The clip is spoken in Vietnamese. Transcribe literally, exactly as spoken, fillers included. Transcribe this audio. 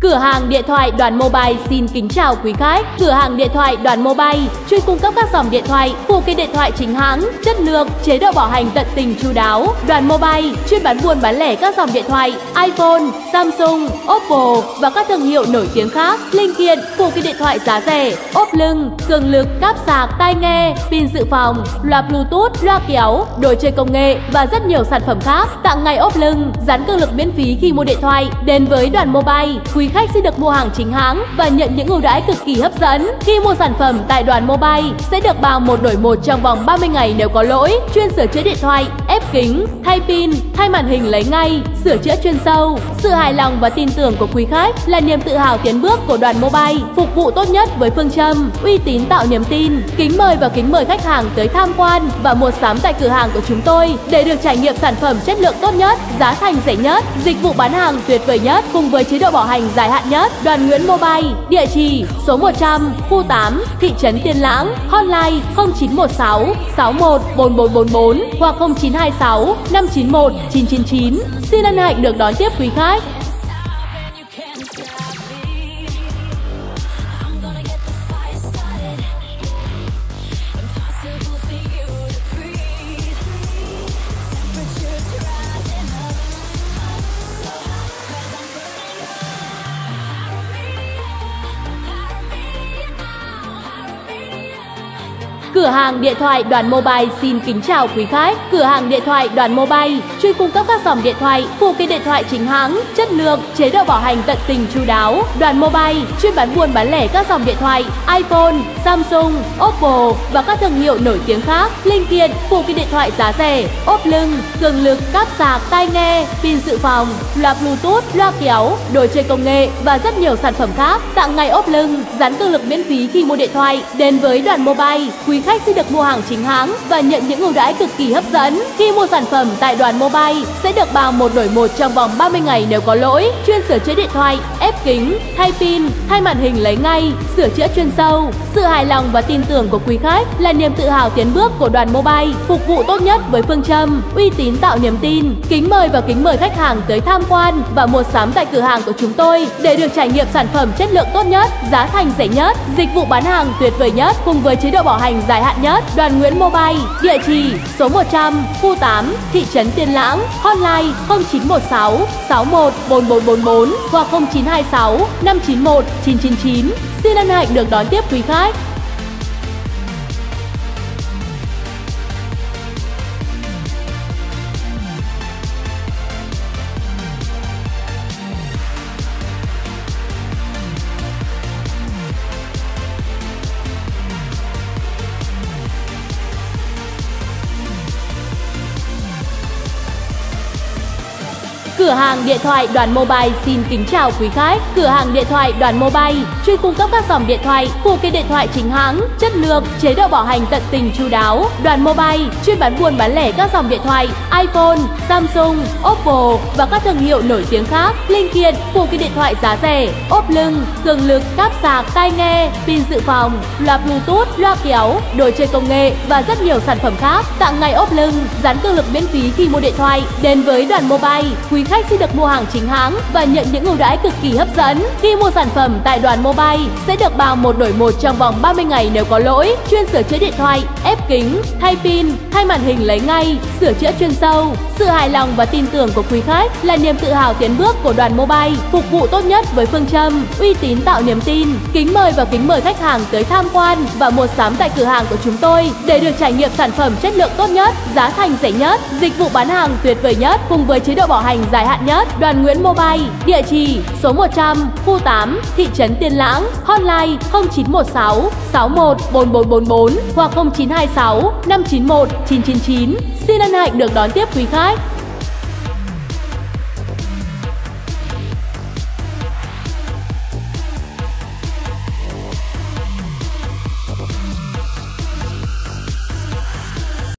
Cửa hàng điện thoại Đoàn Mobile xin kính chào quý khách. Cửa hàng điện thoại Đoàn Mobile chuyên cung cấp các dòng điện thoại, phụ kiện điện thoại chính hãng, chất lượng, chế độ bảo hành tận tình chu đáo. Đoàn Mobile chuyên bán buôn bán lẻ các dòng điện thoại iPhone, Samsung, Oppo và các thương hiệu nổi tiếng khác. Linh kiện, phụ kiện điện thoại giá rẻ, ốp lưng, cường lực, cáp sạc, tai nghe, pin dự phòng, loa Bluetooth, loa kéo, đồ chơi công nghệ và rất nhiều sản phẩm khác. Tặng ngày ốp lưng, dán cường lực miễn phí khi mua điện thoại. Đến với Đoàn Mobile, quý khách sẽ được mua hàng chính hãng và nhận những ưu đãi cực kỳ hấp dẫn. Khi mua sản phẩm tại Đoàn Mobile sẽ được bao một đổi một trong vòng ba mươi ngày nếu có lỗi. Chuyên sửa chữa điện thoại, ép kính, thay pin, thay màn hình lấy ngay, sửa chữa chuyên sâu. Sự hài lòng và tin tưởng của quý khách là niềm tự hào tiến bước của Đoàn Mobile, phục vụ tốt nhất với phương châm uy tín tạo niềm tin. Kính mời và kính mời khách hàng tới tham quan và mua sắm tại cửa hàng của chúng tôi để được trải nghiệm sản phẩm chất lượng tốt nhất, giá thành rẻ nhất, dịch vụ bán hàng tuyệt vời nhất cùng với chế độ bảo hành dài hạn nhất. Đoàn Nguyễn Mobile, địa chỉ số một trăm, khu tám, thị trấn Tiên Lãng, hotline không chín một sáu, sáu một bốn bốn bốn bốn hoặc không chín hai sáu, năm chín một, chín chín chín. Xin hân hạnh được đón tiếp quý khách. Cửa hàng điện thoại Đoàn Mobile xin kính chào quý khách. Cửa hàng điện thoại Đoàn Mobile chuyên cung cấp các dòng điện thoại, phụ kiện điện thoại chính hãng, chất lượng, chế độ bảo hành tận tình chu đáo. Đoàn Mobile chuyên bán buôn bán lẻ các dòng điện thoại iPhone, Samsung, Oppo và các thương hiệu nổi tiếng khác. Linh kiện, phụ kiện điện thoại giá rẻ, ốp lưng, cường lực, cáp sạc, tai nghe, pin dự phòng, loa Bluetooth, loa kéo, đồ chơi công nghệ và rất nhiều sản phẩm khác. Tặng ngày ốp lưng, dán cường lực miễn phí khi mua điện thoại. Đến với Đoàn Mobile, quý khách sẽ được mua hàng chính hãng và nhận những ưu đãi cực kỳ hấp dẫn. Khi mua sản phẩm tại Đoàn Mobile sẽ được bao một đổi một trong vòng ba mươi ngày nếu có lỗi. Chuyên sửa chữa điện thoại, ép kính, thay pin, thay màn hình lấy ngay, sửa chữa chuyên sâu. Sự hài lòng và tin tưởng của quý khách là niềm tự hào tiến bước của Đoàn Mobile, phục vụ tốt nhất với phương châm uy tín tạo niềm tin. Kính mời và kính mời khách hàng tới tham quan và mua sắm tại cửa hàng của chúng tôi để được trải nghiệm sản phẩm chất lượng tốt nhất, giá thành rẻ nhất, dịch vụ bán hàng tuyệt vời nhất cùng với chế độ bảo hành dài hạn nhất. Đoàn Nguyễn Mobile, địa chỉ số một trăm, khu tám, thị trấn Tiên Lãng, hotline không chín một sáu, sáu một bốn bốn bốn bốn hoặc không chín hai sáu, năm chín một, chín chín chín. Xin hân hạnh được đón tiếp quý khách. Cửa hàng điện thoại Đoàn Mobile xin kính chào quý khách. Cửa hàng điện thoại Đoàn Mobile chuyên cung cấp các dòng điện thoại, phụ kiện điện thoại chính hãng, chất lượng, chế độ bảo hành tận tình chu đáo. Đoàn Mobile chuyên bán buôn bán lẻ các dòng điện thoại iPhone, Samsung, Oppo và các thương hiệu nổi tiếng khác. Linh kiện, phụ kiện điện thoại giá rẻ, ốp lưng, cường lực, cáp sạc, tai nghe, pin dự phòng, loa Bluetooth, loa kéo, đồ chơi công nghệ và rất nhiều sản phẩm khác. Tặng ngày ốp lưng, dán cường lực miễn phí khi mua điện thoại. Đến với Đoàn Mobile, quý khách sẽ được mua hàng chính hãng và nhận những ưu đãi cực kỳ hấp dẫn. Khi mua sản phẩm tại Đoàn Mobile sẽ được bao một đổi một trong vòng ba mươi ngày nếu có lỗi. Chuyên sửa chữa điện thoại, ép kính, thay pin, thay màn hình lấy ngay, sửa chữa chuyên sâu. Sự hài lòng và tin tưởng của quý khách là niềm tự hào tiến bước của Đoàn Mobile, phục vụ tốt nhất với phương châm uy tín tạo niềm tin. Kính mời và kính mời khách hàng tới tham quan và mua sắm tại cửa hàng của chúng tôi để được trải nghiệm sản phẩm chất lượng tốt nhất, giá thành rẻ nhất, dịch vụ bán hàng tuyệt vời nhất cùng với chế độ bảo hành dài hạn nhất. Đoàn Nguyễn Mobile, địa chỉ số một trăm, khu tám, thị trấn Tiên Lãng, hotline không chín một sáu, sáu một bốn bốn bốn bốn hoặc không chín hai sáu, năm chín một, chín chín chín. Xin hân hạnh được đón tiếp quý khách.